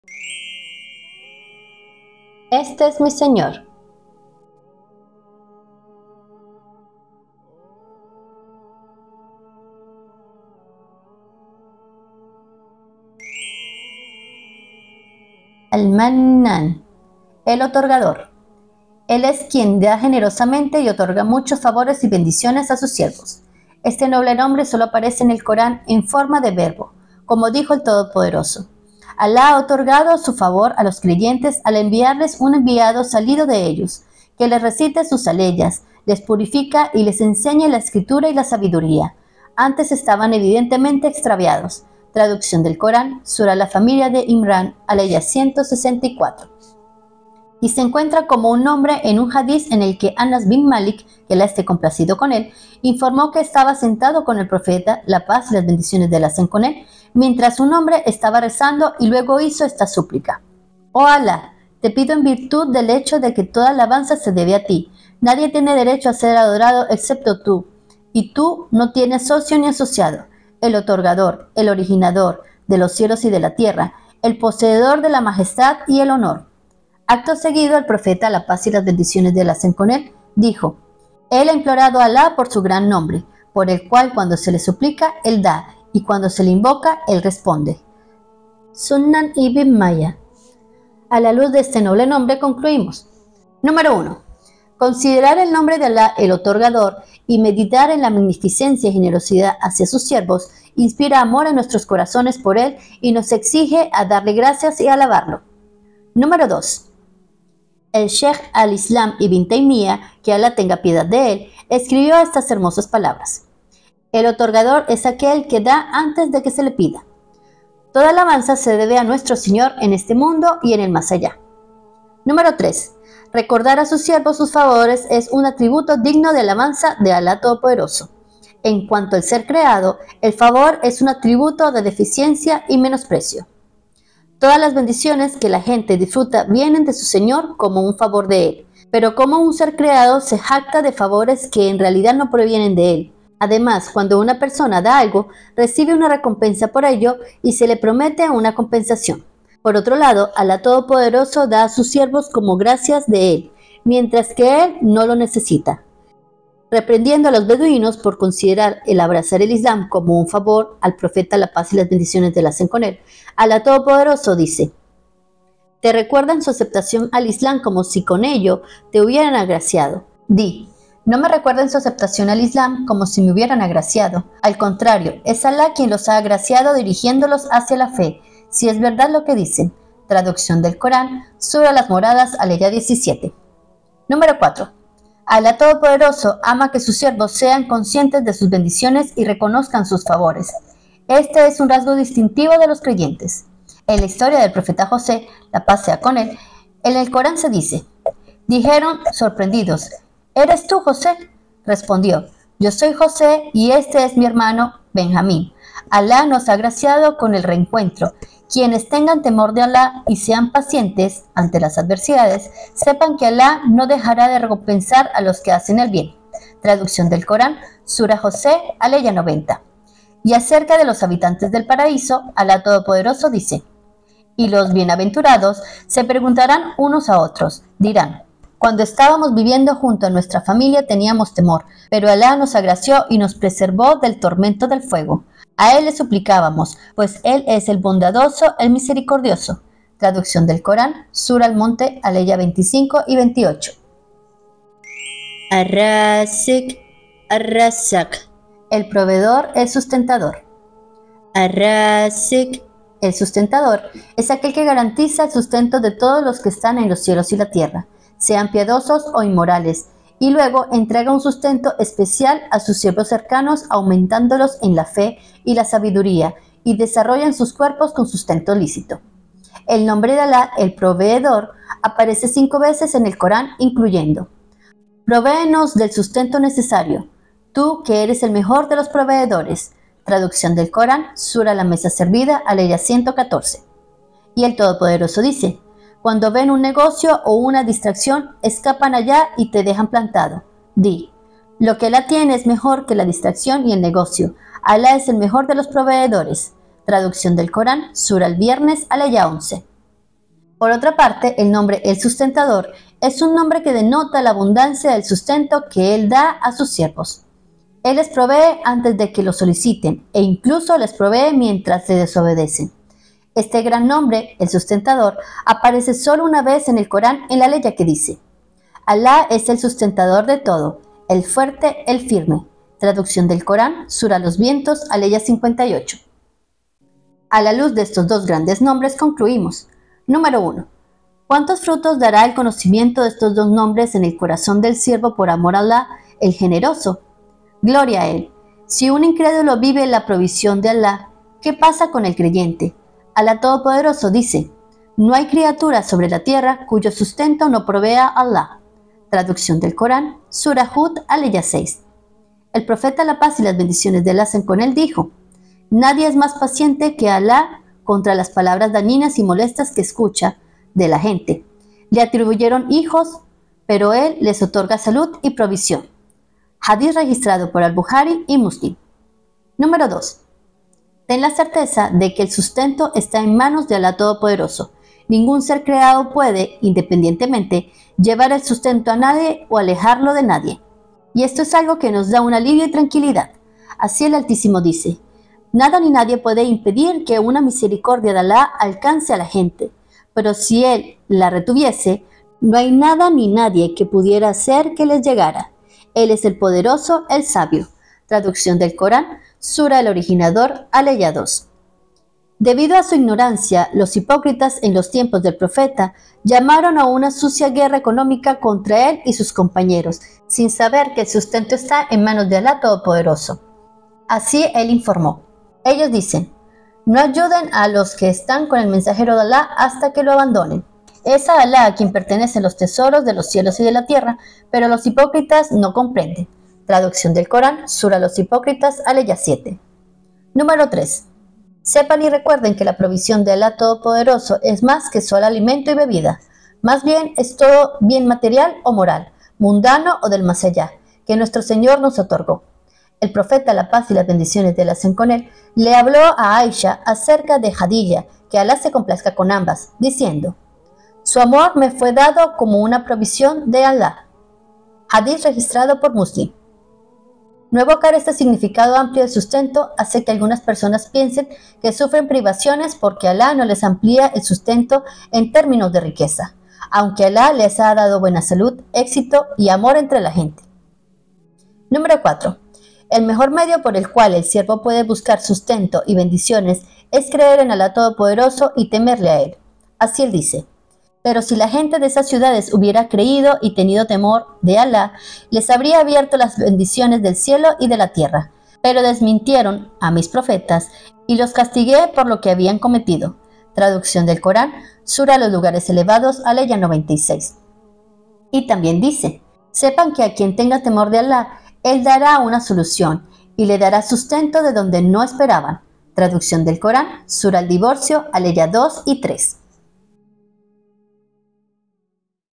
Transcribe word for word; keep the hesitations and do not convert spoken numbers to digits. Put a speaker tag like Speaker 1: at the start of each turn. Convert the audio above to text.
Speaker 1: Este es mi Señor. Al-Mannan, el otorgador. Él es quien da generosamente y otorga muchos favores y bendiciones a sus siervos. Este noble nombre solo aparece en el Corán en forma de verbo, como dijo el Todopoderoso. Alá ha otorgado su favor a los creyentes al enviarles un enviado salido de ellos, que les recite sus aleyas, les purifica y les enseña la escritura y la sabiduría. Antes estaban evidentemente extraviados. Traducción del Corán, Sura La Familia de Imran, aleya ciento sesenta y cuatro. Y se encuentra como un nombre en un hadiz en el que Anas bin Malik, que Alá esté complacido con él, informó que estaba sentado con el profeta, la paz y las bendiciones de Alá estén con él, mientras un hombre estaba rezando y luego hizo esta súplica: Oh Alá, te pido en virtud del hecho de que toda alabanza se debe a ti. Nadie tiene derecho a ser adorado excepto tú, y tú no tienes socio ni asociado, el otorgador, el originador de los cielos y de la tierra, el poseedor de la majestad y el honor. Acto seguido, el profeta, la paz y las bendiciones de Alá estén con él, dijo: Él ha implorado a Alá por su gran nombre, por el cual cuando se le suplica, Él da, y cuando se le invoca, Él responde. Sunan ibn Maya. A la luz de este noble nombre concluimos. Número uno. Considerar el nombre de Alá, el otorgador, y meditar en la magnificencia y generosidad hacia sus siervos, inspira amor en nuestros corazones por Él y nos exige a darle gracias y alabarlo. Número dos. El Sheikh al-Islam ibn Taymiyyah, que Alá tenga piedad de él, escribió estas hermosas palabras: El otorgador es aquel que da antes de que se le pida. Toda alabanza se debe a nuestro Señor en este mundo y en el más allá. Número tres. Recordar a sus siervos sus favores es un atributo digno de alabanza de Alá Todopoderoso. En cuanto al ser creado, el favor es un atributo de deficiencia y menosprecio. Todas las bendiciones que la gente disfruta vienen de su Señor como un favor de Él, pero como un ser creado se jacta de favores que en realidad no provienen de Él. Además, cuando una persona da algo, recibe una recompensa por ello y se le promete una compensación. Por otro lado, Alá Todopoderoso da a sus siervos como gracias de Él, mientras que Él no lo necesita. Reprendiendo a los beduinos por considerar el abrazar el Islam como un favor al profeta, la paz y las bendiciones de Alá estén con él, Alá Todopoderoso dice: Te recuerdan su aceptación al Islam como si con ello te hubieran agraciado. Di: No me recuerden su aceptación al Islam como si me hubieran agraciado. Al contrario, es Alá quien los ha agraciado dirigiéndolos hacia la fe, si es verdad lo que dicen. Traducción del Corán, Sura Las Moradas, aleya diecisiete. Número cuatro. Alá Todopoderoso ama que sus siervos sean conscientes de sus bendiciones y reconozcan sus favores. Este es un rasgo distintivo de los creyentes. En la historia del profeta José, la paz sea con él, en el Corán se dice: Dijeron sorprendidos: ¿Eres tú, José? Respondió: Yo soy José y este es mi hermano Benjamín. Alá nos ha agraciado con el reencuentro. Quienes tengan temor de Alá y sean pacientes ante las adversidades, sepan que Alá no dejará de recompensar a los que hacen el bien. Traducción del Corán, Sura José, aleya noventa. Y acerca de los habitantes del paraíso, Alá Todopoderoso dice: Y los bienaventurados se preguntarán unos a otros, dirán: Cuando estábamos viviendo junto a nuestra familia teníamos temor, pero Alá nos agració y nos preservó del tormento del fuego. A Él le suplicábamos, pues Él es el bondadoso, el misericordioso. Traducción del Corán, Sura al Monte, aleya veinticinco y veintiocho. Ar-Razik, Ar-Razak. El proveedor, el sustentador. Ar-Razik. El sustentador es aquel que garantiza el sustento de todos los que están en los cielos y la tierra, sean piadosos o inmorales, y luego entrega un sustento especial a sus siervos cercanos, aumentándolos en la fe y la sabiduría, y desarrollan sus cuerpos con sustento lícito. El nombre de Alá, el proveedor, aparece cinco veces en el Corán, incluyendo: Provéenos del sustento necesario, tú que eres el mejor de los proveedores. Traducción del Corán, Sura La Mesa Servida, aleya ciento catorce. Y el Todopoderoso dice: Cuando ven un negocio o una distracción, escapan allá y te dejan plantado. Di: Lo que Alá tiene es mejor que la distracción y el negocio. Alá es el mejor de los proveedores. Traducción del Corán, Sura el Viernes, aleya once. Por otra parte, el nombre El Sustentador es un nombre que denota la abundancia del sustento que Él da a sus siervos. Él les provee antes de que lo soliciten e incluso les provee mientras se desobedecen. Este gran nombre, El Sustentador, aparece solo una vez en el Corán en la ley que dice: Alá es el sustentador de todo, el fuerte, el firme. Traducción del Corán, Sura Los Vientos, aleya cincuenta y ocho. A la luz de estos dos grandes nombres concluimos. Número uno. ¿Cuántos frutos dará el conocimiento de estos dos nombres en el corazón del siervo por amor a Alá, el generoso? Gloria a Él. Si un incrédulo vive la provisión de Alá, ¿qué pasa con el creyente? Alá Todopoderoso dice: No hay criatura sobre la tierra cuyo sustento no provea Alá. Traducción del Corán, Sura Hud, aleya seis. El profeta, la paz y las bendiciones de Alá sean con él, dijo: Nadie es más paciente que Alá contra las palabras dañinas y molestas que escucha de la gente. Le atribuyeron hijos, pero Él les otorga salud y provisión. Hadith registrado por Al-Bukhari y Muslim. Número dos. Ten la certeza de que el sustento está en manos de Alá Todopoderoso. Ningún ser creado puede, independientemente, llevar el sustento a nadie o alejarlo de nadie. Y esto es algo que nos da un alivio y tranquilidad. Así el Altísimo dice: Nada ni nadie puede impedir que una misericordia de Alá alcance a la gente, pero si Él la retuviese, no hay nada ni nadie que pudiera hacer que les llegara. Él es el poderoso, el sabio. Traducción del Corán, Sura El Originador, aleya dos. Debido a su ignorancia, los hipócritas en los tiempos del profeta llamaron a una sucia guerra económica contra él y sus compañeros, sin saber que el sustento está en manos de Alá Todopoderoso. Así él informó. Ellos dicen: No ayuden a los que están con el mensajero de Alá hasta que lo abandonen. Es a Alá a quien pertenecen los tesoros de los cielos y de la tierra, pero los hipócritas no comprenden. Traducción del Corán, Sura Los Hipócritas, aleya siete. Número tres. Sepan y recuerden que la provisión de Alá Todopoderoso es más que solo alimento y bebida. Más bien es todo bien material o moral, mundano o del más allá, que nuestro Señor nos otorgó. El profeta, la paz y las bendiciones de Alá sean con él, le habló a Aisha acerca de Jadilla, que Alá se complazca con ambas, diciendo: Su amor me fue dado como una provisión de Alá. Hadith registrado por Muslim. No evocar este significado amplio de sustento hace que algunas personas piensen que sufren privaciones porque Alá no les amplía el sustento en términos de riqueza, aunque Alá les ha dado buena salud, éxito y amor entre la gente. Número cuatro. El mejor medio por el cual el siervo puede buscar sustento y bendiciones es creer en Alá Todopoderoso y temerle a Él. Así Él dice: Pero si la gente de esas ciudades hubiera creído y tenido temor de Alá, les habría abierto las bendiciones del cielo y de la tierra. Pero desmintieron a mis profetas y los castigué por lo que habían cometido. Traducción del Corán, Sura Los Lugares Elevados, aleya noventa y seis. Y también dice: Sepan que a quien tenga temor de Alá, Él dará una solución y le dará sustento de donde no esperaban. Traducción del Corán, Sura El Divorcio, aleya dos y tres.